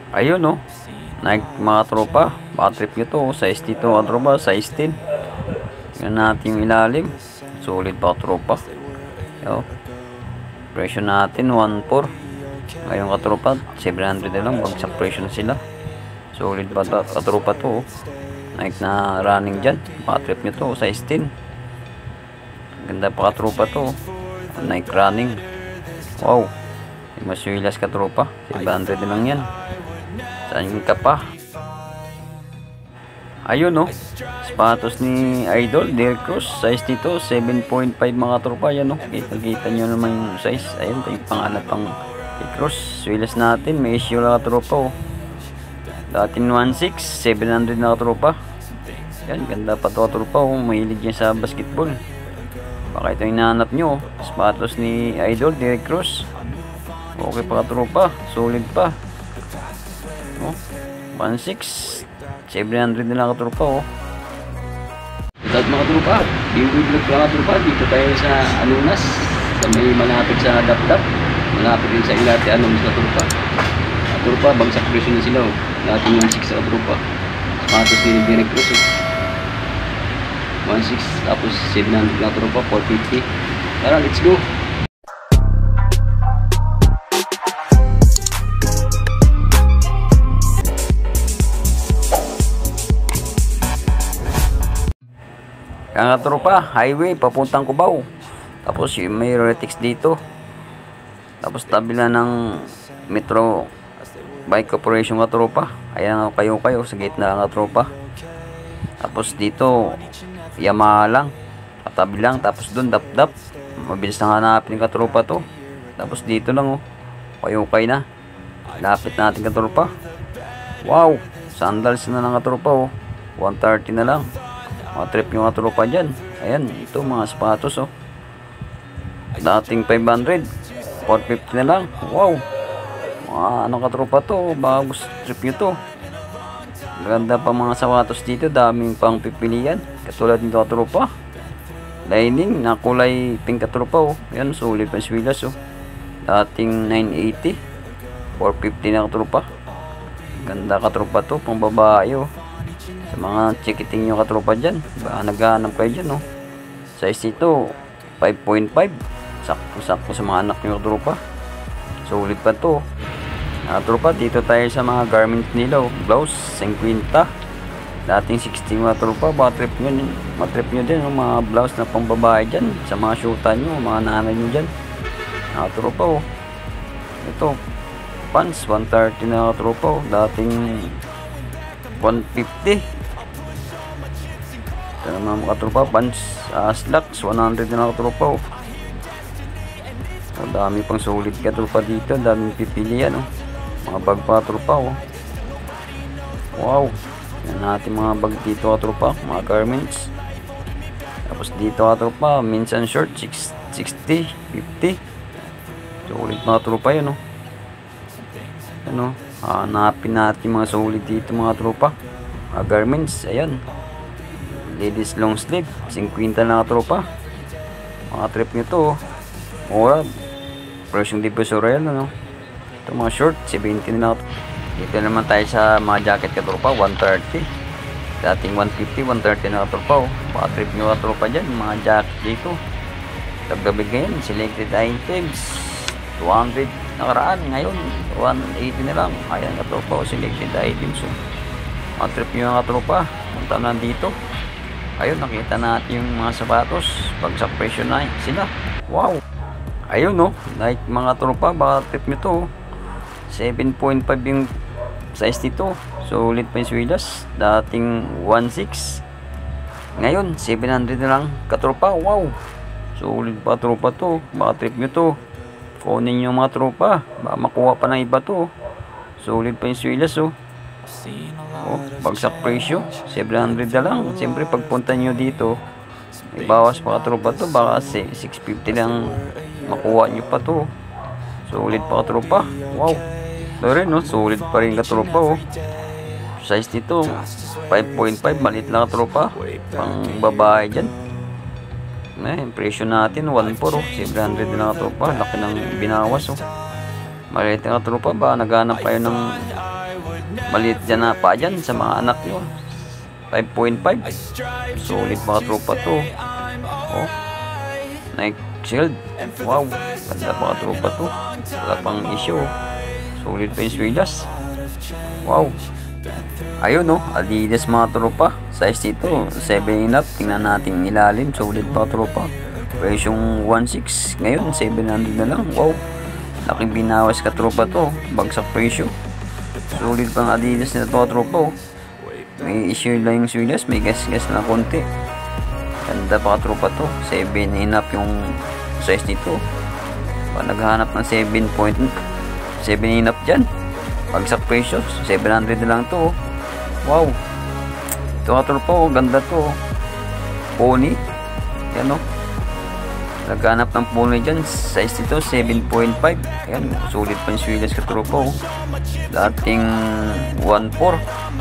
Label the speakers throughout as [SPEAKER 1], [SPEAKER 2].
[SPEAKER 1] Ayun no. Nike mga tropa. Baka trip nyo to. Size dito mga tropa. Size 10. Tingnan natin yung ilalim. Solid pa tropa. Yo. Presyo natin 1.4. Ngayon katropa 700 na lang. Bagsak presyo na sila. Solid pa katropa to. Nike na running dyan. Baka trip nyo to. Size 10. Ganda pa katropa to. Nike running. Wow. Masuilas katropa. 700 na lang yan. Saan ka pa? Ayun no. Sapatos ni Idol Derek Cruz. Size dito 7.5 mga tropa. Yan no. Kita nyo naman yung size. Ayun yung pangalan pang Cruz. Suilas natin. May issue lang katropa oh. Dating 1.6 700 na katropa. Yan ganda pa to katropa oh. Mahilig yan sa basketball. Baka ito yung hinahanap nyo oh. Sapatos ni Idol Derek Cruz. Okay pa katropa. Solid pa oh. 1.6 700 na lang katropa oh. Without mga katropa, bibig-vlog ka katropa. Dito tayo sa Alunas, sa may malapit sa Dapdap, malapit din sa Ilate Alunas katropa. Katropa, bagsak presyo na sila oh. Dating 1.6 katropa. Sapatos ni Derek Cruz oh. 1.6 tapos 700 na katropa, 450. Tara, let's go. Kaya nga tropa, highway papuntang Cubao. Tapos yung may Rolex dito. Tapos tabi na ng Metro Bike Corporation nga tropa. Ayan kayo sa gitna nga tropa. Tapos dito Yamaha lang. Katabi lang. Tapos doon Dapdap. Mabilis na hanapin ka tropa to. Tapos dito lang oh. Kayo na. Lapit natin ka tropa. Wow. Sandals na lang ka tropa oh. 130 na lang. Mga trip yung mga tropa dyan. Ayan, ito mga sapatos oh. Dating 500 450 na lang. Wow. Mga ano katropa to. Bagus trip nyo to. Ganda pa mga sapatos dito. Daming pang pipilian. Katulad nito katropa. Lining na kulay pink katropa oh. Ayan, sulit pa swilas oh. Dating 980 450 na katropa. Ganda katropa to. Pang babae oh. Sa mga chikiting nyo katropa dyan, baka naghahanap kayo dyan oh. Size ito 5.5. Sakto sa mga anak nyo katropa. Sulit pa to katropa. Dito tayo sa mga garments nila oh. Blouse 50 dating 60 mga katropa. Baka trip nyo din oh. Mga blouse na pang babae dyan. Sa mga shoota nyo, mga nanay nyo dyan katropa oh. Ito pants 130 na katropa oh. Dating 150. Ito naman mga katropa, pants slacks 100 na katropa oh. Dami pang solid katropa dito. Daming pipilian oh. Mga bag pa katropa oh. Wow. Yan natin mga bag dito katropa. Mga garments. Tapos dito katropa, minsan short 60, 50. Solid mga katropa yun oh. Ano, hanapin natin mga solid dito mga tropa. Mga garments, ayan. Ladies long sleeve 50 na tropa. Mga trip nito mura. Presyong Divisoria yan ano. Ito mga short 70 na. Dito naman tayo sa mga jacket ka tropa 130. Dating 150 130 na tropa oh. Mga trip nyo ka tropa dyan. Mga jacket dito Tagabig ngayon selected items 200 nakaraan, ngayon 180 na lang. Ayan katropa, selected items oh. Mga trip nyo mga katropa, punta na dito. Ayun, nakita natin yung mga sapatos. Pag sa presyo na sila. Wow. Ayun no, like mga tropa, baka trip nyo to 7.5 yung size nito. Solid pa yung swilas. Dating 1.6 ngayon 700 na lang katropa. Wow. Solid pa tropa to. Baka trip nyo to. Kunin nyo mga tropa. Baka makuha pa ng iba to. Solid pa yung swilas oh. Oh, bagsak presyo 700 na lang. Siyempre pagpunta nyo dito may bawas pa katropa to. Baka 650 lang makuha nyo pa to. Solid pa katropa. Wow. Ito rin no, solid pa rin katropa oh. Size nito 5.5, maliit lang katropa. Pang babae dyan. Presyo natin 1.4 oh. 700 na katropa. Laki ng binawas oh. Maliit na katropa ba, naghanap kayo ng maliit dyan na pa dyan sa mga anak nyo. 5.5. Solid mga tropa to. Oh, Nike Shield. Wow, ganda mga tropa to. Wala pang issue. Solid pa yung swilas. Wow. Ayun no, Adidas mga tropa. Size dito 7 up. Tingnan natin ilalim. Solid pa tropa. Presyong 1.6. Ngayon 700 na lang. Wow, laking binawas ka tropa to. Bagsak presyo. Solid pang Adidas na to tropa. May issue lang yung swilas. May gas-gas na konti. Ganda pa tropa to. 7 up yung size nito. Pag naghahanap ng 7 up dyan, bagsak presyo 700 na lang to. Wow, ito nga tropa, ganda to. Pony, yan o, naghanap ng pony dyan. Size nito 7.5. Ayan, sulit pa yung swilas ka tropa. Dating 1.4,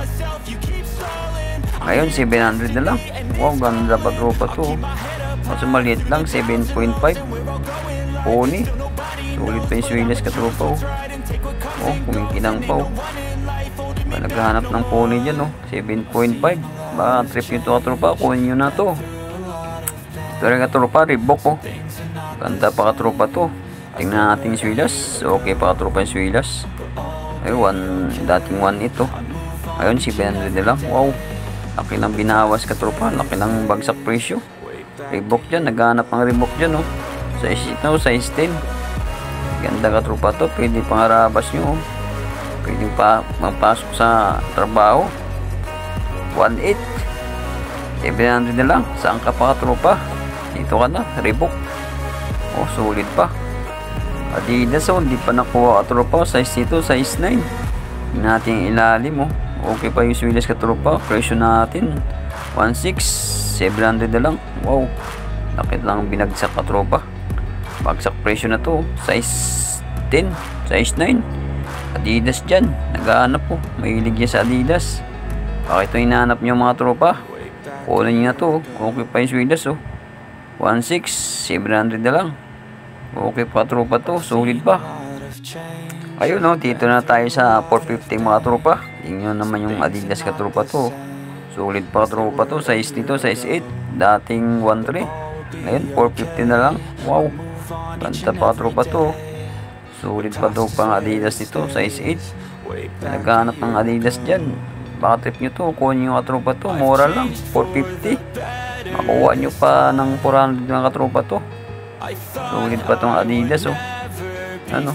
[SPEAKER 1] ngayon 700 na lang. Wow, ganda pa tropa to. Mas maliit lang, 7.5. Pony, sulit pa yung swilas ka tropa. Oh, kumikinang pa. Naghahanap ng pony dyan, 7.5. Baka trip nyo to katropa, kunin nyo na to. Ito rin katropa, Reebok. Ganda pa katropa to. Tingnan natin yung swilas. Okay pa katropa yung swilas. Ayun, dating 1 ito. Ayun, 700 na lang. Wow, laki ng binawas katropa. Laki ng bagsak presyo. Reebok dyan, naghahanap ng Reebok dyan. Size ito, size 10. Ganda katropa to. Pwede pangarabas nyo. Pwede pa magpasok sa trabaho. 1.8. 700 na lang. Saan ka pa katropa? Dito ka na, Reebok. Oh, solid pa. Adidas, hindi pa nakuha katropa. Size nito, size 9. Hindi natin ilalim. Okay pa yung swilas katropa. Presyo natin 1.6. 700 na lang. Wow, lakit lang binagsak katropa. Bagsak presyo na to. Size 10, size 9. Adidas dyan, naghahanap po. Mahilig niya sa Adidas. Baka ito hinahanap nyo mga tropa, kunin nyo na to. Okay pa yung swilas 1.6, 700 na lang. Okay pa tropa to, solid pa. Ayun dito na tayo sa 450 mga tropa. Tingnan naman yung Adidas ka tropa to. Solid pa tropa to. Size nito, size 8. Dating 1.3. Ngayon 450 na lang. Wow, ganda pa tropa to. Sulit pa daw pang Adidas nito, size 8. Naghanap ng Adidas dyan. Baka trip nyo to, kunin nyo katropa to. Mura lang, 450. Makuha nyo pa ng 400 ng katropa to. Sulit pa tong Adidas Ano?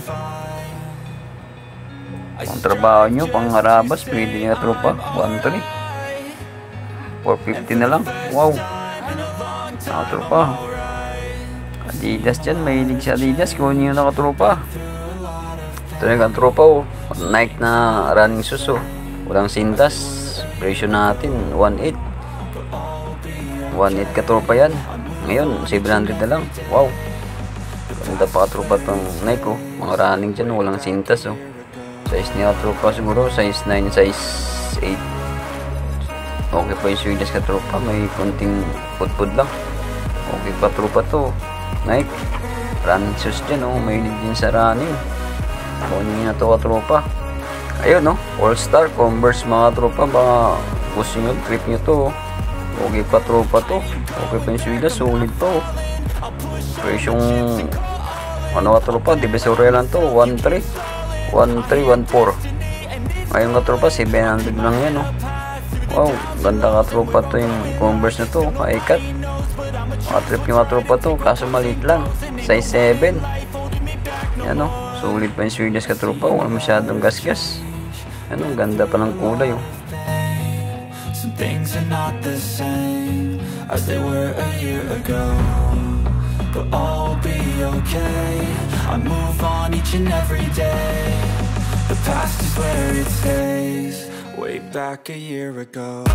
[SPEAKER 1] Kung trabaho nyo, pang harabas, pwede nyo katropa. 1.3. 450 na lang. Wow, katropa. Adidas dyan, mahilig sa Adidas. Kunin nyo na katropa. Ito na yung tropa Nike na running shoes walang sintas. Presyo natin 1.8. 1.8 katropa yan. Ngayon 700 na lang. Wow, ganda pa katropa itong Nike mga running dyan, walang sintas Size niya katropa siguro size 9, size 8. Okay pa yung swilas katropa. May konting pudpud lang. Okay pa tropa to. Nike running shoes dyan may din sa running. Kunin na to katropa. Ayun All Star Converse mga tropa. Baka gusto nyo, trip nyo to Okay pa tropa to. Okay pa yung swilas, solid pa Presyong katropa, divisoria lang to 1.3, 1.14. Ngayon katropa 700 lang yan Wow, ganda katropa to yung Converse na to. Kaikat. Trip yung katropa to, kaso maliit lang, size 7. Yan sulit pa yung swilas katropa. Wala masyadong gas-gas. Ganda pa ng kulay
[SPEAKER 2] Some things are not the same as they were a year ago, but all will be okay. I move on each and every day. The past is where it stays. Way back a year ago.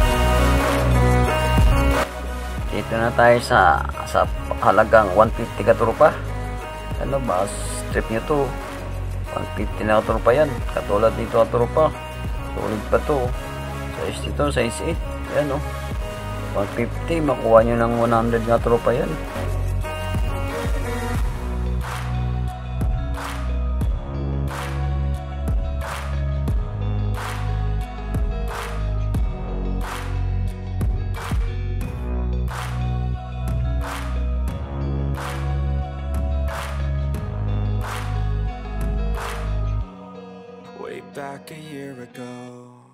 [SPEAKER 1] Dito na tayo sa halagang 150 katropa. Ba strip nyo to 150 na katropa yan. Katulad dito katropa, solid pa to. Size dito, size 8. Yan 150, makuha nyo ng 100 katropa yan.
[SPEAKER 2] back a year ago.